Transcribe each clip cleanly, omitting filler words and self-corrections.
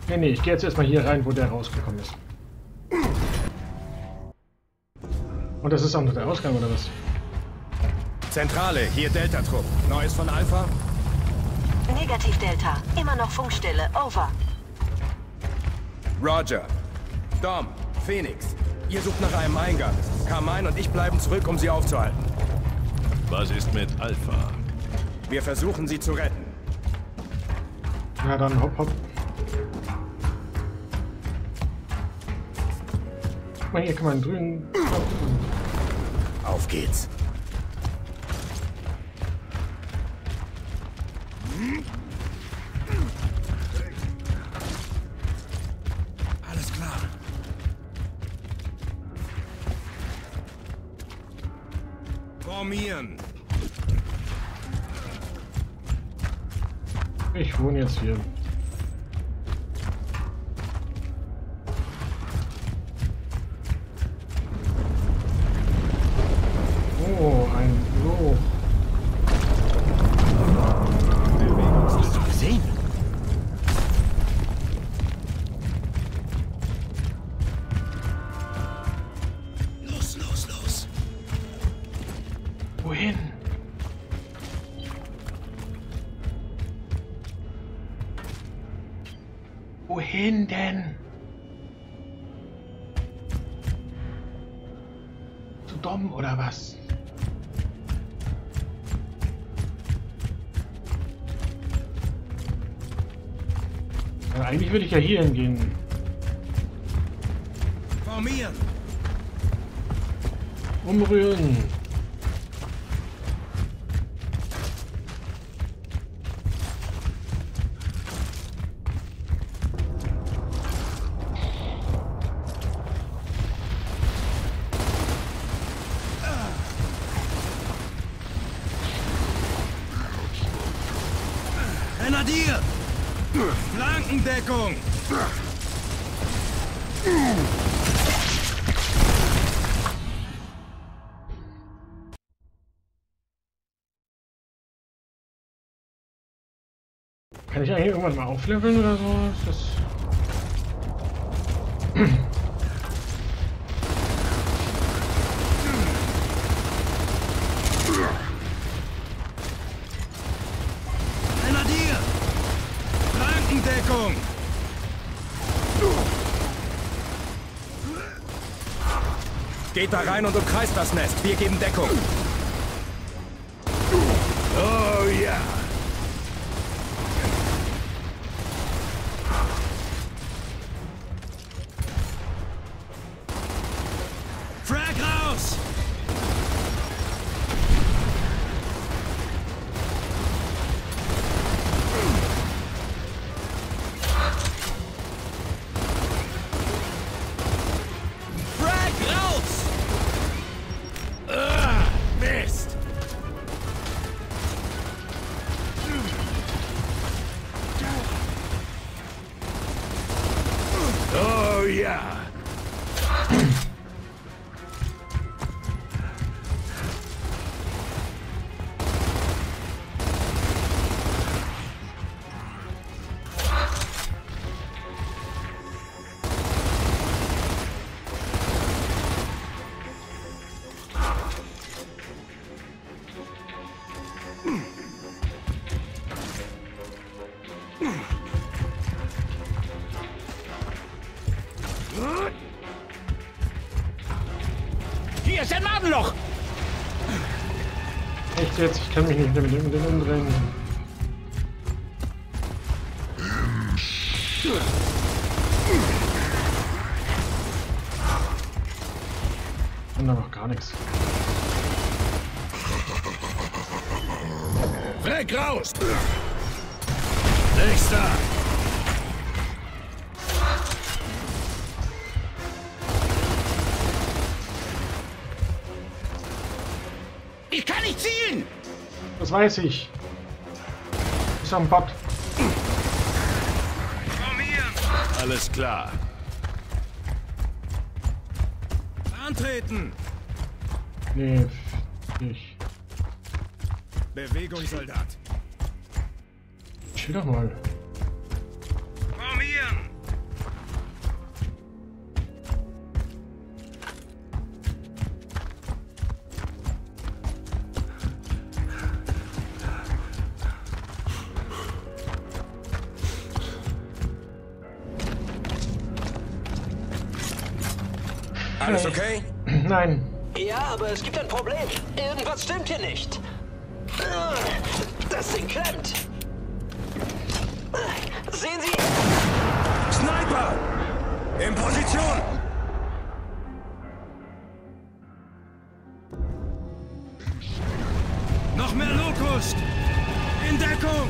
Nee, ich gehe jetzt erstmal hier rein, wo der rausgekommen ist. Und das ist auch noch der Ausgang, oder was? Zentrale, hier Delta-Trupp. Neues von Alpha? Negativ Delta. Immer noch Funkstille. Over. Roger. Dom, Phoenix. Ihr sucht nach einem Eingang. Carmine und ich bleiben zurück, um sie aufzuhalten. Was ist mit Alpha? Wir versuchen, sie zu retten. Ja, dann hopp, hopp. Guck mal, hier kann man drüben. Auf geht's. Alles klar. Formieren. Ich wohne jetzt hier. Oh, ein Loch. Hast du gesehen? Los, los, los. Wohin? Wohin denn? Zu Dom oder was? Ja, eigentlich würde ich ja hier hingehen. Formieren. Umrühren. Grenadier! Flankendeckung! Kann ich eigentlich irgendwann mal aufleveln oder so? Ist das... Grenadier! Flankendeckung! Geht da rein und umkreist das Nest. Wir geben Deckung. Oh ja! Frag raus! Frag raus! Mist! Oh ja! Hier ist ein Ladenloch! Echt jetzt? Ich kann mich nicht mit dem umdrehen. Und da noch gar nichts. Frag raus! Nächster! Ich kann nicht zielen! Das weiß ich. Ist am Bot. Alles klar. Antreten! Nee, nicht. Bewegung, Soldat. Chill doch mal. Formieren! Alles okay? Nein. Ja, aber es gibt ein Problem. Irgendwas stimmt hier nicht. Das Ding klemmt. Sehen Sie? Sniper! In Position! Noch mehr Locust! In Deckung!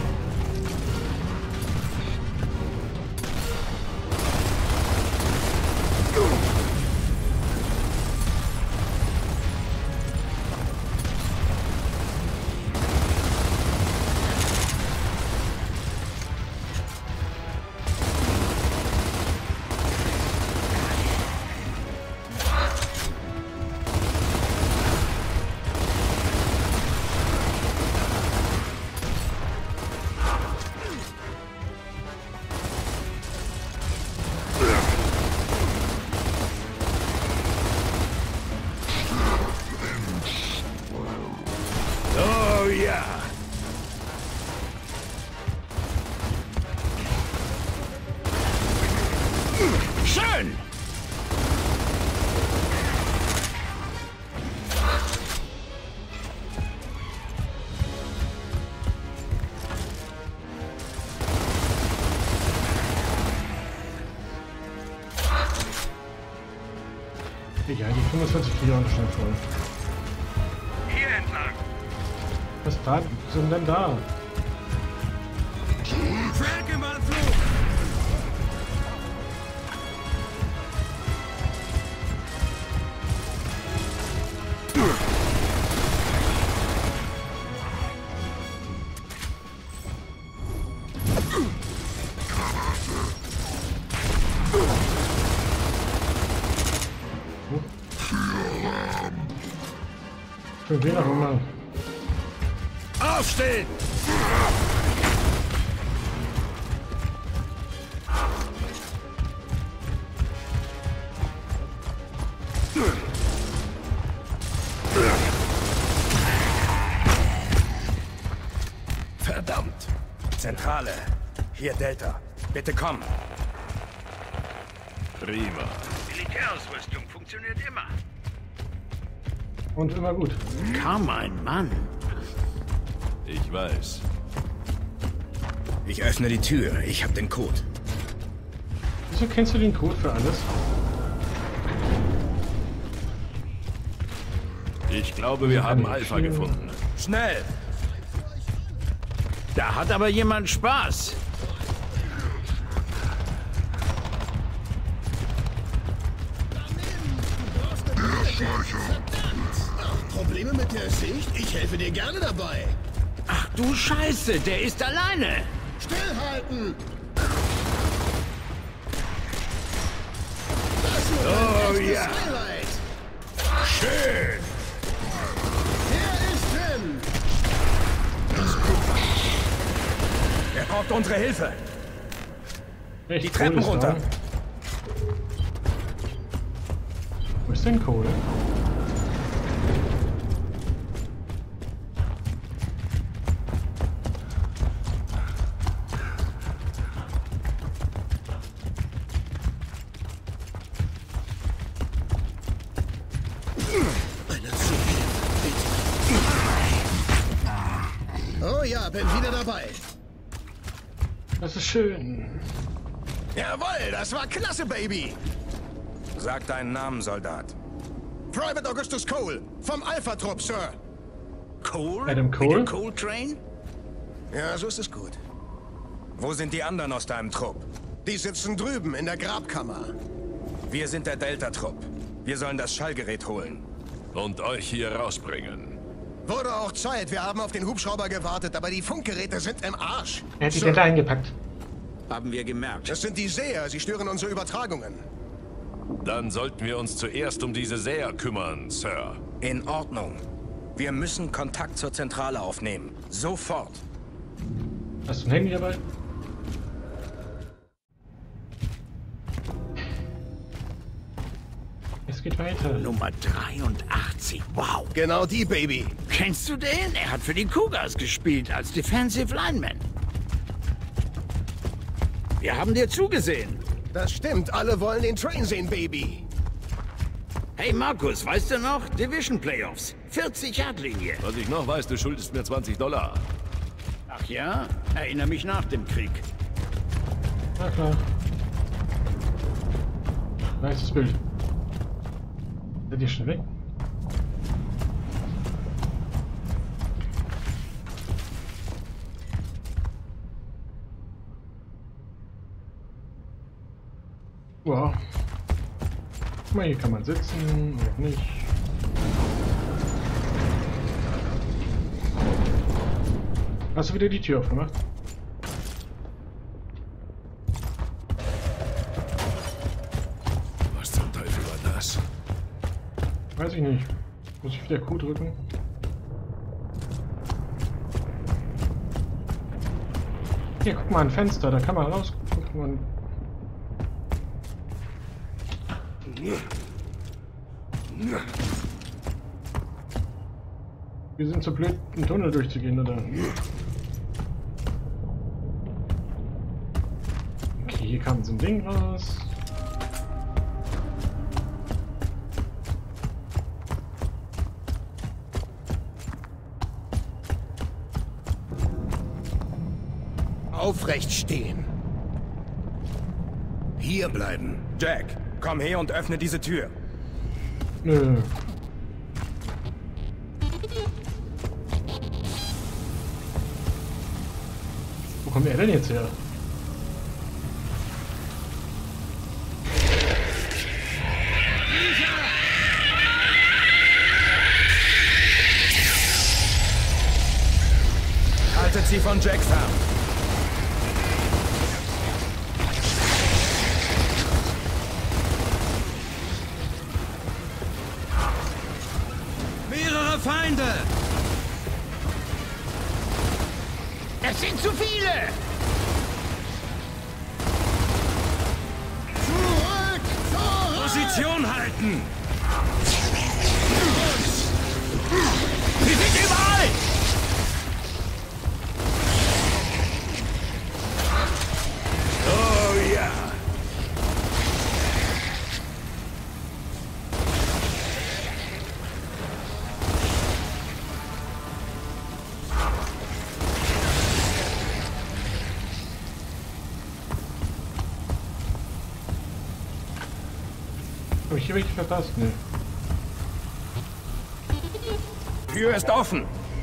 Oh ja. Schön! Ja, die 45 Kilo und schon voll. Hier entlang. Was da sind denn da? Frank im Anflug! Schon wieder Hunger. Aufstehen! Verdammt! Zentrale. Hier Delta. Bitte komm. Prima. Militärausrüstung funktioniert immer. Und immer gut. Kaum ein Mann. Ich weiß. Ich öffne die Tür. Ich habe den Code. Wieso kennst du den Code für alles? Ich glaube, wir haben Alpha gefunden. Schnell! Da hat aber jemand Spaß. Probleme mit der Sicht? Ich helfe dir gerne dabei. Ach du Scheiße, der ist alleine. Stillhalten! Oh Das ja. Highlight! Schön! Der ist drin! Er braucht unsere Hilfe. Echt Die Treppen Kohle ist da. runter. Wo ist denn Kohle? Oh ja, bin wieder dabei. Das ist schön. Jawohl, das war klasse, Baby! Sag deinen Namen, Soldat. Private Augustus Cole, vom Alpha-Trupp, Sir. Cole? Adam Wie Cole? der Cole Train? Ja, so ist es gut. Wo sind die anderen aus deinem Trupp? Die sitzen drüben in der Grabkammer. Wir sind der Delta-Trupp. Wir sollen das Schallgerät holen. Und euch hier rausbringen. Wurde auch Zeit, wir haben auf den Hubschrauber gewartet, aber die Funkgeräte sind im Arsch. Er hat die Sir, Dette eingepackt. Haben wir gemerkt. das sind die Seher, sie stören unsere Übertragungen. Dann sollten wir uns zuerst um diese Seher kümmern, Sir. In Ordnung. Wir müssen Kontakt zur Zentrale aufnehmen. Sofort. Hast du ein Handy dabei? Es geht weiter. Nummer 83. Wow. Genau die, Baby. Kennst du den? Er hat für die Cougars gespielt als Defensive Lineman. Wir haben dir zugesehen. Das stimmt, alle wollen den Train sehen, Baby. Hey Markus, weißt du noch? Division Playoffs. 40-Yard-Linie. Was ich noch weiß, du schuldest mir $20. Ach ja? Erinnere mich nach dem Krieg. Na klar. Nices Bild. Seid ihr schon weg? Wow. Guck mal, hier kann man sitzen oder nicht. Hast du wieder die Tür aufgemacht? Was zum Teufel war das? Weiß ich nicht. Muss ich wieder Q drücken? Hier, guck mal, ein Fenster, da kann man rausgucken. Wir sind zu blöd, einen Tunnel durchzugehen, oder? Okay, hier kam so ein Ding raus. Aufrecht stehen. Hier bleiben. Jack, komm her und öffne diese Tür. Nö. Wo kommt er denn jetzt her? Haltet sie von Jack fern. Mehrere Feinde! Es sind zu viele! Zurück! Zurück! Position halten! Sie sind überall! Oh ja! Hab ich hier richtig verpasst? Ne. Tür ist offen.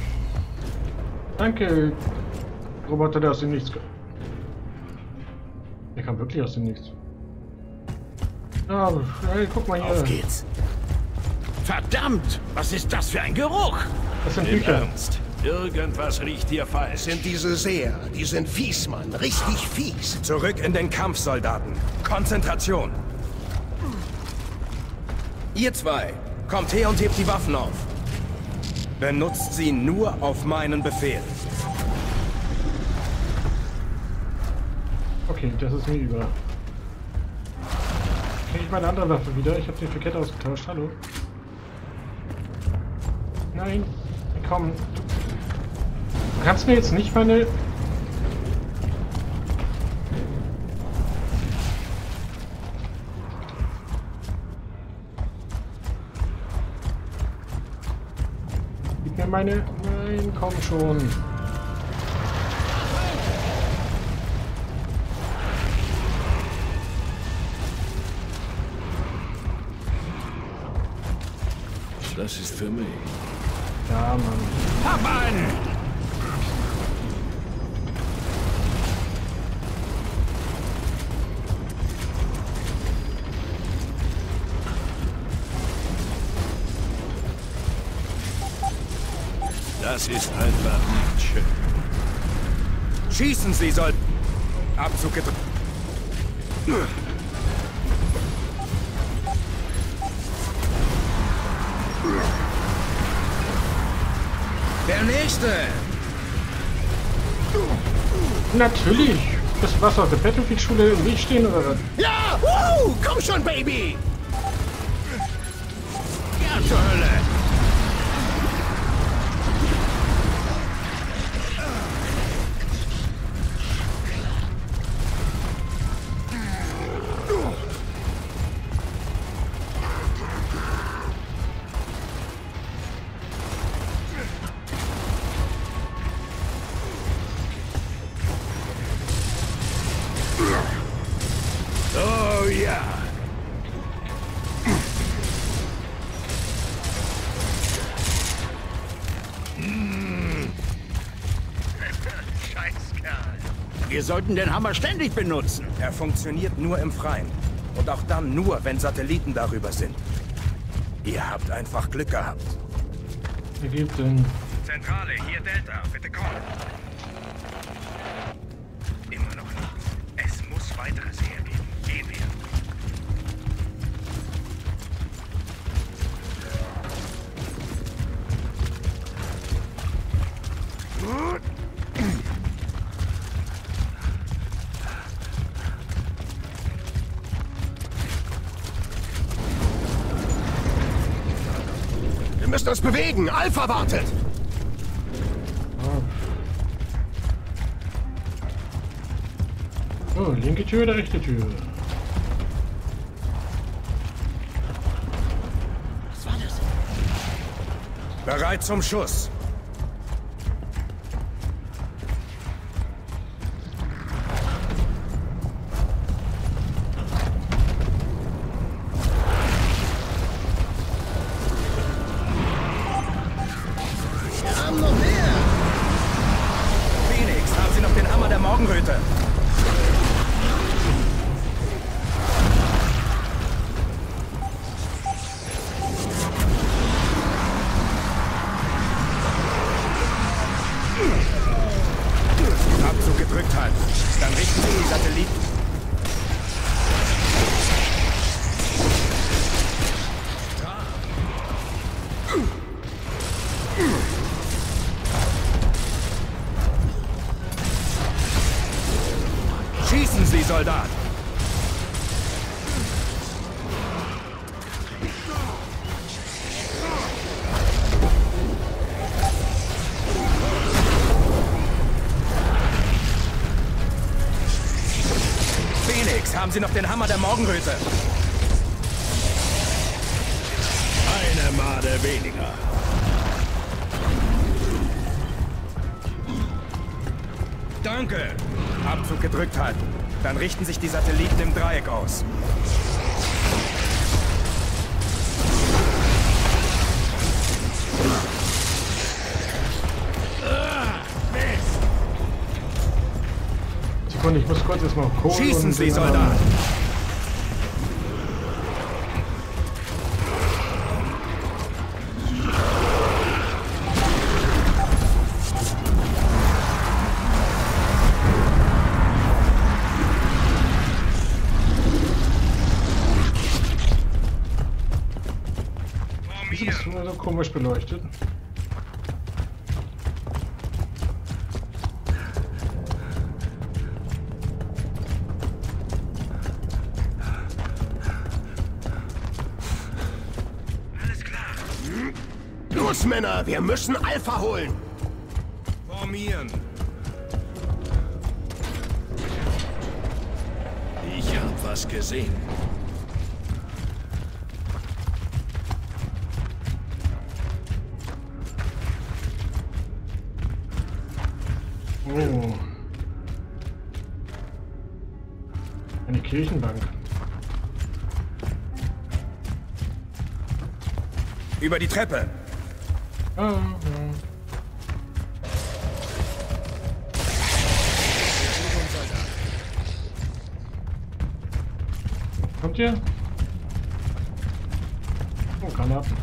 Danke, Roboter, der aus dem Nichts kommt. Der kam wirklich aus dem Nichts. Ah, hey, guck mal hier. Auf geht's! Verdammt! Was ist das für ein Geruch? Das sind Im Bücher. Ernst. Irgendwas riecht hier falsch. Sind diese Seher. Die sind fies, Mann. Richtig fies. Zurück in den Kampf, Soldaten. Konzentration. Ihr zwei, kommt her und hebt die Waffen auf. Benutzt sie nur auf meinen Befehl. Okay, das ist mir über. Kriege ich meine andere Waffe wieder? Ich habe den Verkehrt ausgetauscht. Hallo? Nein, komm. Du kannst mir jetzt nicht meine... Gib mir meine... Nein, komm schon. Das ist für mich. Ja, Mann. Hab an! Das ist einfach nicht schön. Schießen Sie, soll... Abzug gedrückt. Der nächste! Natürlich! Das war's auf der Battlefield-Schule im Weg stehen, oder was? Ja! Komm schon, Baby! Ja, zur Hölle! Wir sollten den Hammer ständig benutzen. Er funktioniert nur im Freien. Und auch dann nur, wenn Satelliten darüber sind. Ihr habt einfach Glück gehabt. Wer gibt denn? Zentrale, hier Delta, bitte komm. Immer noch nichts. Es muss weiteres hergeben. Gehen wir. Wir müssen uns bewegen. Alpha wartet. Oh, linke Tür oder rechte Tür? Was war das? Bereit zum Schuss. Wir haben noch mehr. Phoenix, haben Sie noch den Hammer der Morgenröte? Abzug gedrückt halten. Dann richten Sie die Satelliten. Schießen Sie, Soldat! Phoenix, haben Sie noch den Hammer der Morgenröte? Eine Made weniger. Danke! Abzug gedrückt halten. Dann richten sich die Satelliten im Dreieck aus. Sekunde, ich muss kurz erstmal Kohle Schießen und Sie, den Soldat! anderen- Wieso bist du immer so komisch beleuchtet? Los, Männer, wir müssen Alpha holen. Formieren! Ich hab was gesehen. Oh. Eine Kirchenbank. Über die Treppe! Ah, ja. Kommt ihr? Oh, Granaten.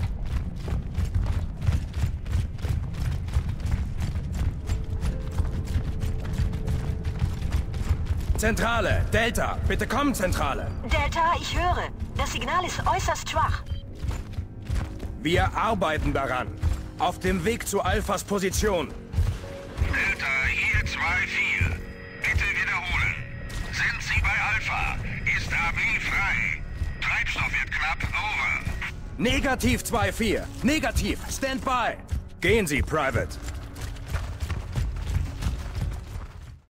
Zentrale! Delta! Bitte kommen, Zentrale! Delta, ich höre. Das Signal ist äußerst schwach. Wir arbeiten daran. Auf dem Weg zu Alphas Position. Delta, hier 2-4. Bitte wiederholen. Sind Sie bei Alpha? Ist AB frei? Treibstoff wird knapp. Over. Negativ 2-4. Negativ. Stand by. Gehen Sie, Private.